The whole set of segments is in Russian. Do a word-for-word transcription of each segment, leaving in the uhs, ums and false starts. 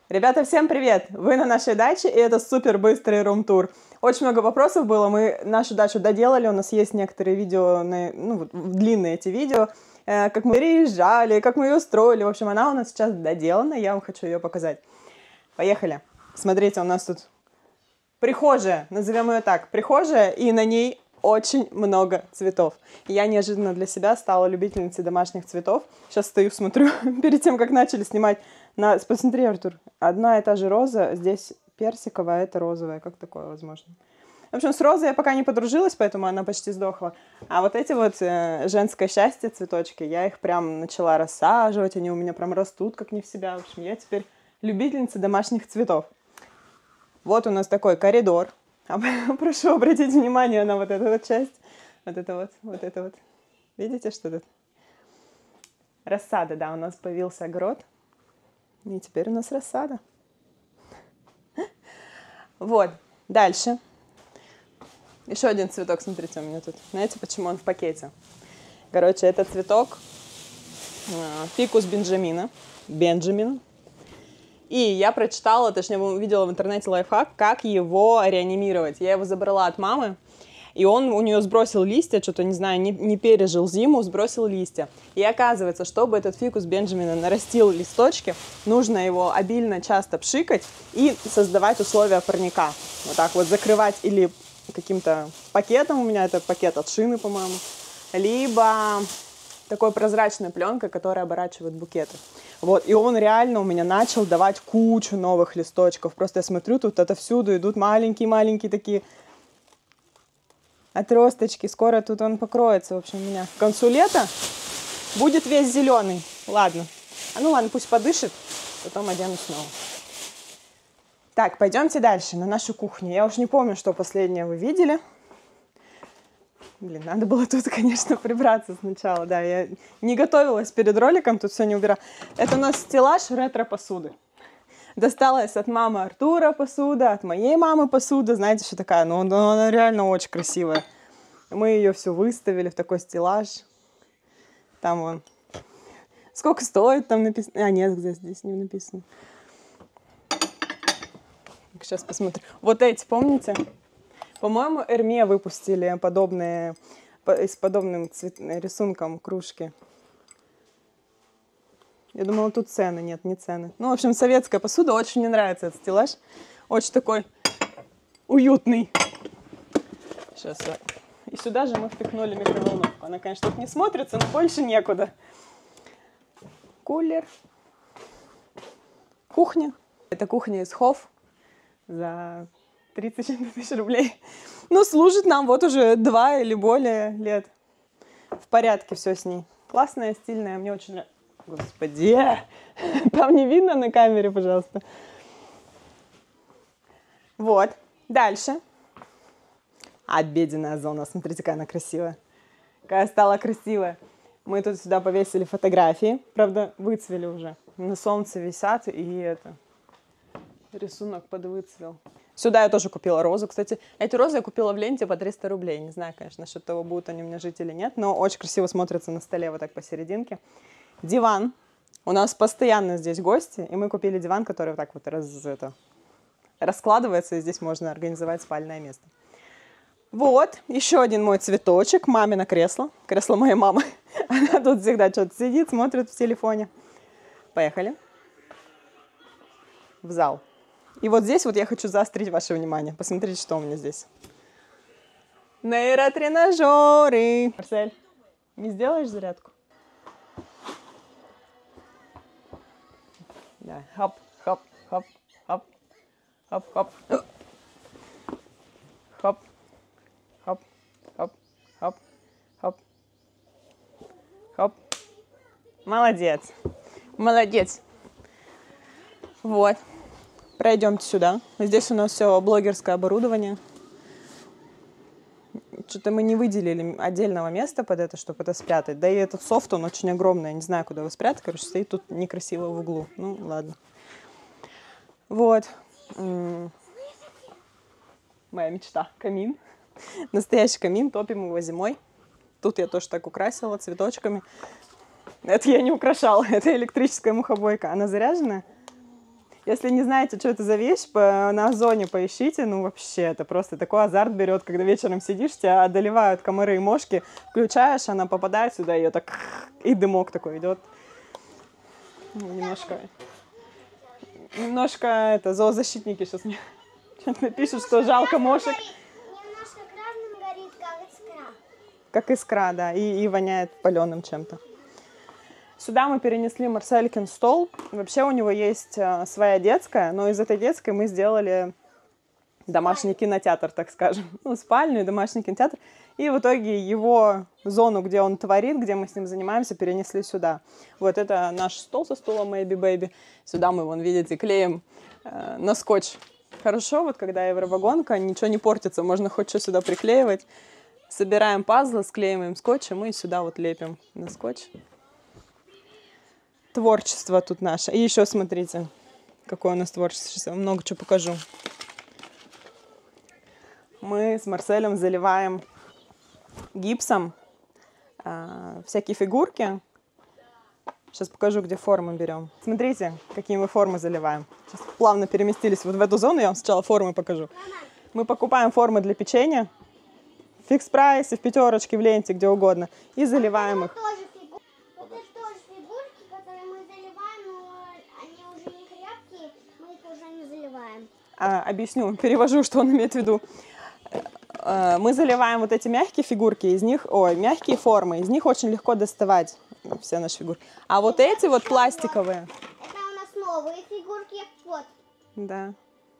Ребята, всем привет! Вы на нашей даче, и это супер быстрый рум-тур. Очень много вопросов было, мы нашу дачу доделали, у нас есть некоторые видео, ну, длинные эти видео, как мы переезжали, как мы ее строили. В общем, она у нас сейчас доделана, я вам хочу ее показать. Поехали! Смотрите, у нас тут прихожая, назовем ее так, прихожая, и на ней очень много цветов. Я неожиданно для себя стала любительницей домашних цветов. Сейчас стою, смотрю, перед тем, как начали снимать. На... Посмотри, Артур, одна и та же роза, здесь персиковая, а это розовая. Как такое возможно? В общем, с розой я пока не подружилась, поэтому она почти сдохла. А вот эти вот э, женское счастье цветочки, я их прям начала рассаживать, они у меня прям растут как не в себя. В общем, я теперь любительница домашних цветов. Вот у нас такой коридор. Прошу обратить внимание на вот эту вот часть. Вот это вот, вот это вот. Видите, что тут? Рассада, да, у нас появился огород. И теперь у нас рассада. Вот, дальше. Еще один цветок, смотрите, у меня тут. Знаете, почему он в пакете? Короче, это цветок фикус бенджамина. Бенджамин. И я прочитала, точнее, увидела в интернете лайфхак, как его реанимировать. Я его забрала от мамы, и он у нее сбросил листья, что-то, не знаю, не, не пережил зиму, сбросил листья. И оказывается, чтобы этот фикус Бенджамина нарастил листочки, нужно его обильно часто пшикать и создавать условия парника. Вот так вот закрывать или каким-то пакетом, у меня это пакет от шины, по-моему, либо такой прозрачной пленкой, которая оборачивает букеты. Вот, и он реально у меня начал давать кучу новых листочков. Просто я смотрю, тут отовсюду идут маленькие-маленькие такие отросточки. Скоро тут он покроется, в общем, у меня. К концу лета будет весь зеленый. Ладно. А ну ладно, пусть подышит, потом одену снова. Так, пойдемте дальше, на нашу кухню. Я уж не помню, что последнее вы видели. Блин, надо было тут, конечно, прибраться сначала. Да, я не готовилась перед роликом, тут все не убирала. Это у нас стеллаж ретро-посуды. Досталась от мамы Артура посуда, от моей мамы посуда. Знаете, что такая? Ну, она реально очень красивая. Мы ее все выставили в такой стеллаж. Там вон. Сколько стоит, там написано. А, нет, здесь не написано. Сейчас посмотрю. Вот эти, помните? По-моему, Эрме выпустили подобные, с подобным цвет, рисунком кружки. Я думала, тут цены. Нет, не цены. Ну, в общем, советская посуда. Очень мне нравится этот стеллаж. Очень такой уютный. Сейчас. И сюда же мы впихнули микроволновку. Она, конечно, тут не смотрится, но больше некуда. Кулер. Кухня. Это кухня из Хофф за тридцать тысяч рублей. Ну, служит нам вот уже два или более лет. В порядке все с ней. Классная, стильная, мне очень нравится. Господи, там не видно на камере, пожалуйста. Вот, дальше. Обеденная зона, смотрите, какая она красивая. Какая стала красивая. Мы тут сюда повесили фотографии, правда, выцвели уже. На солнце висят, и это... Рисунок подвыцвел. Сюда я тоже купила розу. Кстати, эти розы я купила в ленте по триста рублей. Не знаю, конечно, насчет того, будут они у меня жить или нет, но очень красиво смотрятся на столе вот так посерединке. Диван. У нас постоянно здесь гости, и мы купили диван, который вот так вот раз, это, раскладывается, и здесь можно организовать спальное место. Вот, еще один мой цветочек, мамино кресло. Кресло моей мамы. Она тут всегда что-то сидит, смотрит в телефоне. Поехали. В зал. И вот здесь вот я хочу заострить ваше внимание. Посмотрите, что у меня здесь. Нейротренажеры. Марсель, не сделаешь зарядку? Да, хоп, хоп, хоп, хоп, хоп, хоп. Хоп, хоп, хоп, хоп, хоп, хоп. Молодец. Молодец. Вот. Пройдемте сюда. Здесь у нас все блогерское оборудование. Что-то мы не выделили отдельного места под это, чтобы это спрятать. Да и этот софт, он очень огромный. Я не знаю, куда его спрятать. Короче, стоит тут некрасиво в углу. Ну, ладно. Вот. Моя мечта. Камин. Настоящий камин. Топим его зимой. Тут я тоже так украсила цветочками. Это я не украшала. Это электрическая мухобойка. Она заряженная. Если не знаете, что это за вещь, по, на Озоне поищите. Ну, вообще, это просто такой азарт берет, когда вечером сидишь, тебя одолевают комары и мошки, включаешь, она попадает сюда, ее так, и дымок такой идет. Немножко, немножко, это, зоозащитники сейчас мне напишут, что жалко мошек. Немножко красным горит, как искра. Как искра, да, и, и воняет паленым чем-то. Сюда мы перенесли Марселькин стол. Вообще у него есть а, своя детская, но из этой детской мы сделали домашний кинотеатр, так скажем. Ну, спальню и домашний кинотеатр. И в итоге его зону, где он творит, где мы с ним занимаемся, перенесли сюда. Вот это наш стол со стулом Maybe Baby. Сюда мы, вон, видите, клеим э, на скотч. Хорошо, вот когда евровагонка, ничего не портится, можно хоть что сюда приклеивать. Собираем пазлы, склеиваем скотчем и сюда вот лепим на скотч. Творчество тут наше. И еще смотрите, какое у нас творчество. Сейчас я вам много чего покажу. Мы с Марселем заливаем гипсом э, всякие фигурки. Сейчас покажу, где формы берем. Смотрите, какие мы формы заливаем. Сейчас плавно переместились вот в эту зону. Я вам сначала формы покажу. Мы покупаем формы для печенья. В фикс-прайсе, в пятерочке, в ленте, где угодно. И заливаем их. А, объясню, перевожу, что он имеет в виду. Мы заливаем вот эти мягкие фигурки, из них, ой, мягкие формы, из них очень легко доставать все наши фигурки. А вот эти вот пластиковые. Это у нас новые фигурки, вот. Да.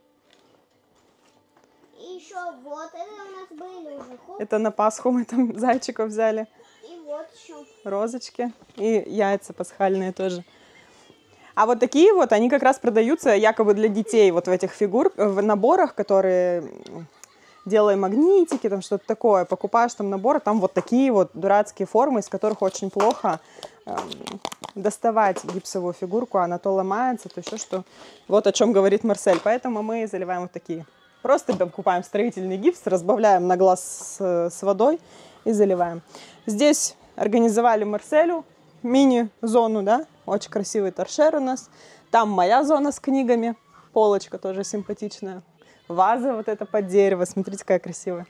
И еще вот, это у нас были уже. Хоп. Это на Пасху мы там зайчиков взяли. И вот еще. Розочки. И яйца пасхальные тоже. А вот такие вот, они как раз продаются якобы для детей, вот в этих фигур, в наборах, которые делаем магнитики, там что-то такое. Покупаешь там набор, там вот такие вот дурацкие формы, из которых очень плохо э, доставать гипсовую фигурку, она то ломается, то еще что. Вот о чем говорит Марсель. Поэтому мы заливаем вот такие. Просто покупаем строительный гипс, разбавляем на глаз с, с водой и заливаем. Здесь организовали Марселю мини-зону, да, очень красивый торшер у нас. Там моя зона с книгами, полочка тоже симпатичная. Ваза вот эта под дерево, смотрите, какая красивая.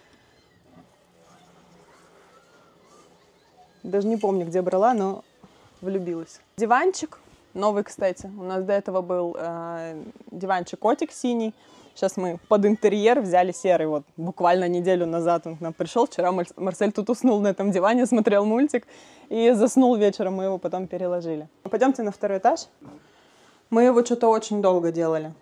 Даже не помню, где брала, но влюбилась. Диванчик новый, кстати. У нас до этого был э, диванчик-котик синий. Сейчас мы под интерьер взяли серый. Вот буквально неделю назад он к нам пришел. Вчера Марсель тут уснул на этом диване, смотрел мультик и заснул вечером. Мы его потом переложили. Пойдемте на второй этаж. Мы его что-то очень долго делали.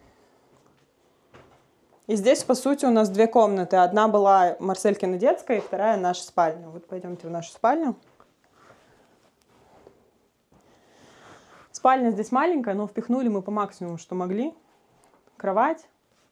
И здесь, по сути, у нас две комнаты. Одна была Марселькина детская, и вторая наша спальня. Вот пойдемте в нашу спальню. Спальня здесь маленькая, но впихнули мы по максимуму, что могли. Кровать.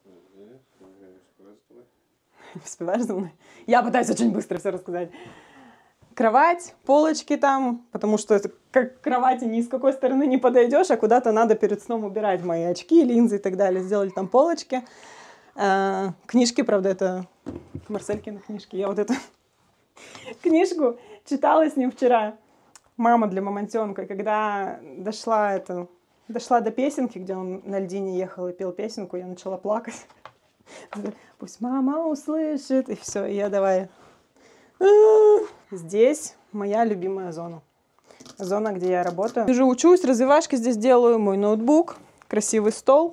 Успеваешь за мной? Я пытаюсь очень быстро все рассказать. Кровать, полочки там, потому что это как к кровати ни с какой стороны не подойдешь, а куда-то надо перед сном убирать мои очки, линзы и так далее. Сделали там полочки. А, книжки, правда, это Марселькины книжки. Я вот эту книжку читала с ним вчера. «Мама для мамонтенка». Когда дошла, это, дошла до песенки, где он на льдине ехал и пел песенку, я начала плакать. Пусть мама услышит, и все, и я давай. Здесь моя любимая зона. Зона, где я работаю. Сижу, учусь, развивашки здесь делаю, мой ноутбук, красивый стол.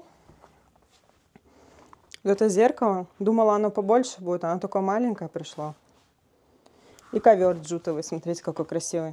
Вот это зеркало. Думала, оно побольше будет, оно такое маленькое пришло. И ковер джутовый, смотрите, какой красивый.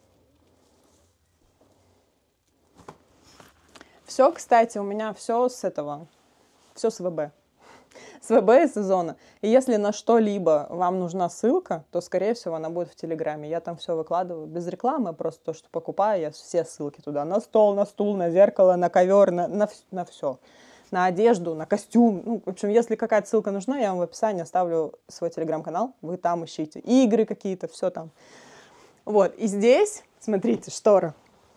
Все, кстати, у меня все с этого, все с ВБ. С ВБ и с Озона. И если на что-либо вам нужна ссылка, то, скорее всего, она будет в Телеграме. Я там все выкладываю без рекламы, просто то, что покупаю, я все ссылки туда. На стол, на стул, на зеркало, на ковер, на, на, на все. На одежду, на костюм. Ну, в общем, если какая-то ссылка нужна, я вам в описании оставлю свой Телеграм-канал. Вы там ищите. Игры какие-то, все там. Вот. И здесь, смотрите, штора.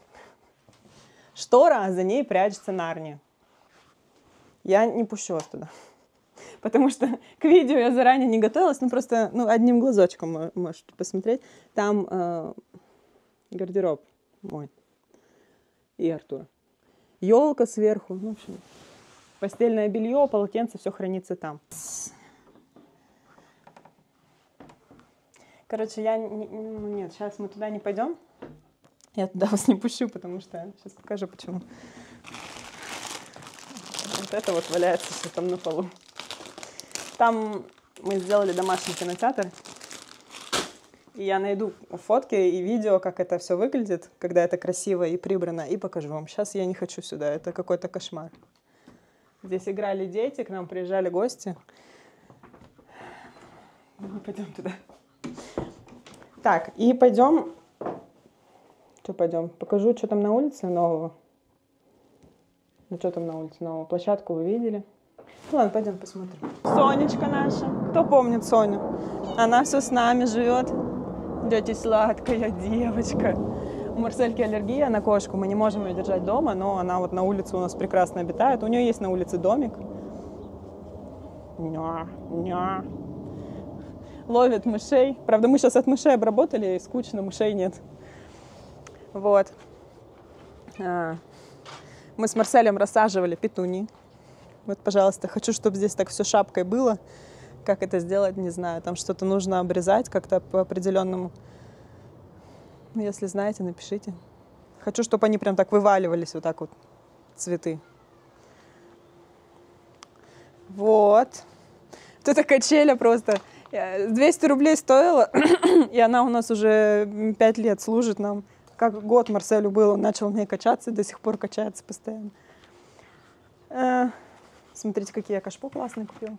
Штора, а за ней прячется Нарния. Я не пущу вас туда. Потому что к видео я заранее не готовилась, ну просто ну, одним глазочком можете посмотреть. Там э, гардероб мой и Артура. елка сверху. Ну, в общем, постельное белье, полотенце, все хранится там. Короче, я... Не, ну, нет, сейчас мы туда не пойдем. Я туда вас не пущу, потому что... Сейчас покажу, почему. Вот это вот валяется все там на полу. Там мы сделали домашний кинотеатр. И я найду фотки и видео, как это все выглядит, когда это красиво и прибрано, и покажу вам. Сейчас я не хочу сюда, это какой-то кошмар. Здесь играли дети, к нам приезжали гости. Мы пойдем туда. Так, и пойдем... Что пойдем? Покажу, что там на улице нового. Ну, что там на улице нового? Площадку вы видели? Ну, ладно, пойдем посмотрим. Сонечка наша. Кто помнит Соню? Она все с нами живет. Тетя сладкая девочка. У Марсельки аллергия на кошку. Мы не можем ее держать дома, но она вот на улице у нас прекрасно обитает. У нее есть на улице домик. Ня, ня. Ловит мышей. Правда, мы сейчас от мышей обработали, и скучно, мышей нет. Вот. А, мы с Марселем рассаживали петунии. Вот, пожалуйста, хочу, чтобы здесь так все шапкой было. Как это сделать, не знаю. Там что-то нужно обрезать как-то по определенному. Если знаете, напишите. Хочу, чтобы они прям так вываливались, вот так вот, цветы. Вот. Вот эта качеля просто двести рублей стоила, и она у нас уже пять лет служит нам. Как год Марселю был, он начал в ней качаться, до сих пор качается постоянно. Э, смотрите, какие я кашпо классные купила.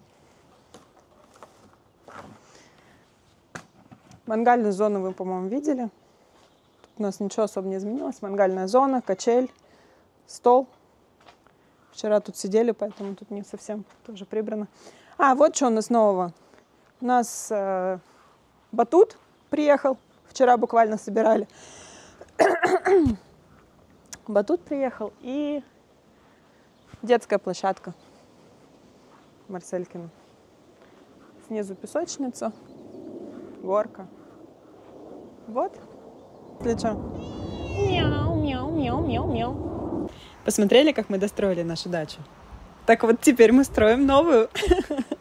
Мангальную зону вы, по-моему, видели. Тут у нас ничего особо не изменилось. Мангальная зона, качель, стол. Вчера тут сидели, поэтому тут не совсем тоже прибрано. А, вот что у нас нового. У нас э, батут приехал. Вчера буквально собирали. Батут приехал и детская площадка Марселькина. Снизу песочница, горка. Вот. Если что. Мяу, мяу, мяу, мяу, мяу. Посмотрели, как мы достроили нашу дачу? Так вот теперь мы строим новую.